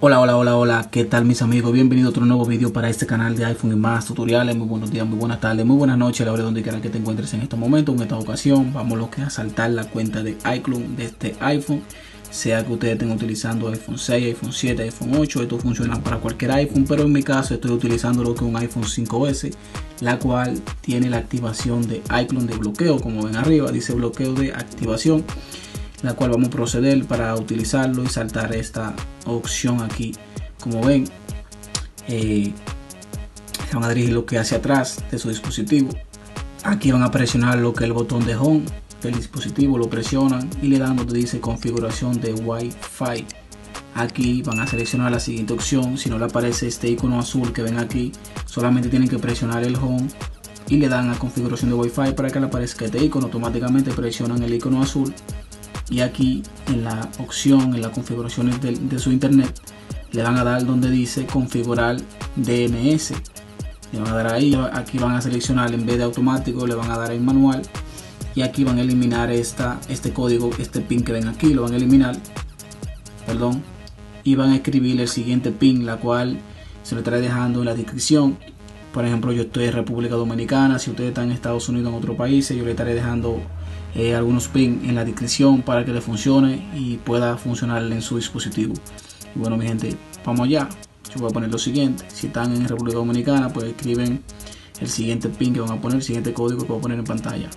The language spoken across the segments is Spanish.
Hola, hola, hola, hola, ¿qué tal mis amigos? Bienvenido a otro nuevo vídeo para este canal de iPhone y más tutoriales. Muy buenos días, muy buenas tardes, muy buenas noches, a la hora donde quiera que te encuentres en este momento. En esta ocasión vamos lo que a saltar la cuenta de iCloud de este iPhone, sea que ustedes estén utilizando iPhone 6, iPhone 7, iPhone 8. Esto funciona para cualquier iPhone, pero en mi caso estoy utilizando lo que es un iPhone 5S, la cual tiene la activación de iCloud de bloqueo. Como ven arriba dice bloqueo de activación, la cual vamos a proceder para utilizarlo y saltar esta opción aquí. Como ven, se van a dirigir lo que hacia atrás de su dispositivo. Aquí van a presionar lo que es el botón de home del dispositivo, lo presionan y le dan donde dice configuración de Wi-Fi. Aquí van a seleccionar la siguiente opción. Si no le aparece este icono azul que ven aquí, solamente tienen que presionar el home y le dan a configuración de Wi-Fi para que le aparezca este icono. Automáticamente presionan el icono azul y aquí en la opción, en las configuraciones de su internet, le van a dar donde dice configurar DNS. Le van a dar ahí. Aquí van a seleccionar, en vez de automático le van a dar en manual, y aquí van a eliminar este código, este pin que ven aquí, lo van a eliminar, perdón, y van a escribir el siguiente pin, la cual se lo estaré dejando en la descripción. Por ejemplo, yo estoy en República Dominicana. Si ustedes están en Estados Unidos, en otros países, yo le estaré dejando algunos pins en la descripción para que le funcione y pueda funcionar en su dispositivo. Y bueno, mi gente, vamos allá. Yo voy a poner lo siguiente. Si están en República Dominicana, pues escriben el siguiente pin que van a poner, el siguiente código que voy a poner en pantalla.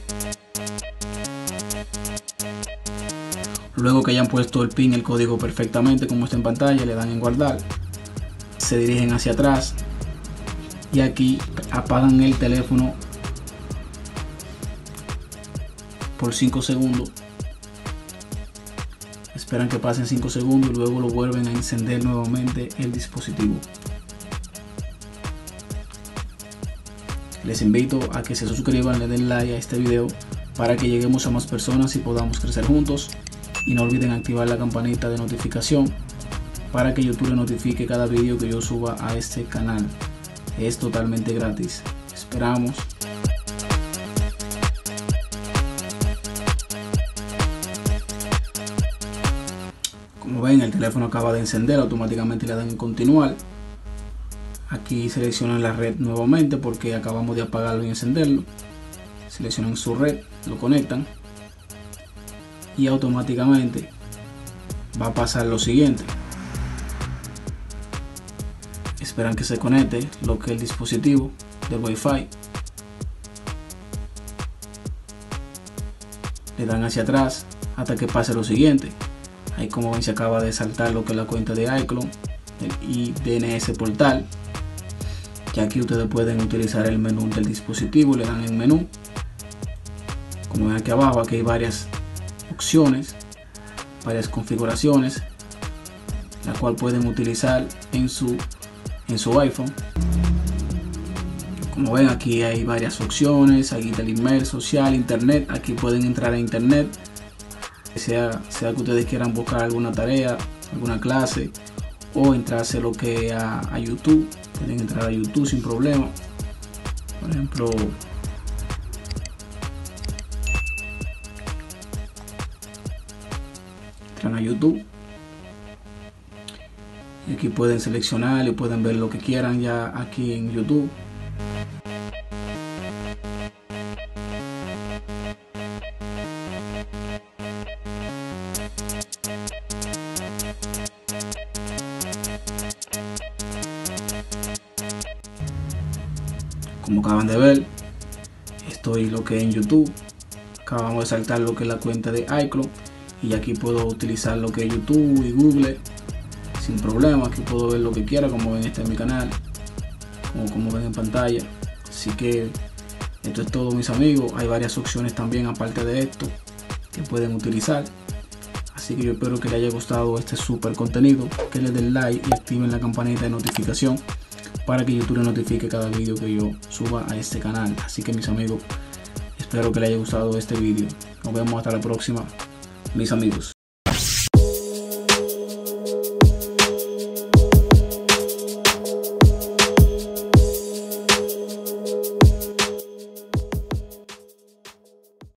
Luego que hayan puesto el pin, el código perfectamente como está en pantalla, le dan en guardar. Se dirigen hacia atrás y aquí apagan el teléfono por 5 segundos. Esperan que pasen 5 segundos y luego lo vuelven a encender nuevamente el dispositivo. Les invito a que se suscriban, le den like a este video para que lleguemos a más personas y podamos crecer juntos. Y no olviden activar la campanita de notificación para que YouTube les notifique cada vídeo que yo suba a este canal. Es totalmente gratis. Esperamos. Como ven, el teléfono acaba de encender, automáticamente le dan en continuar. Aquí seleccionan la red nuevamente porque acabamos de apagarlo y encenderlo. Seleccionan su red, lo conectan y automáticamente va a pasar lo siguiente. Esperan que se conecte lo que es el dispositivo de Wi-Fi. Le dan hacia atrás hasta que pase lo siguiente. Ahí, como ven, se acaba de saltar lo que es la cuenta de iCloud, el DNS portal. Y aquí ustedes pueden utilizar el menú del dispositivo. Le dan en menú. Como ven aquí abajo, aquí hay varias opciones, varias configuraciones, la cual pueden utilizar en su iPhone. Como ven, aquí hay varias opciones. Aquí está el email, social, internet. Aquí pueden entrar a internet, sea que ustedes quieran buscar alguna tarea, alguna clase, o entrarse lo que a YouTube. Pueden entrar a YouTube sin problema. Por ejemplo, entran a YouTube y aquí pueden seleccionar y pueden ver lo que quieran ya aquí en YouTube. Como acaban de ver, estoy lo que es en YouTube. Acabamos de saltar lo que es la cuenta de iCloud y aquí puedo utilizar lo que es YouTube y Google sin problema. Aquí puedo ver lo que quiera, como ven, este es mi canal, como ven en pantalla. Así que esto es todo, mis amigos. Hay varias opciones también aparte de esto que pueden utilizar. Así que yo espero que les haya gustado este super contenido, que le den like y activen la campanita de notificación para que YouTube les notifique cada vídeo que yo suba a este canal. Así que, mis amigos, espero que les haya gustado este vídeo. Nos vemos hasta la próxima, mis amigos.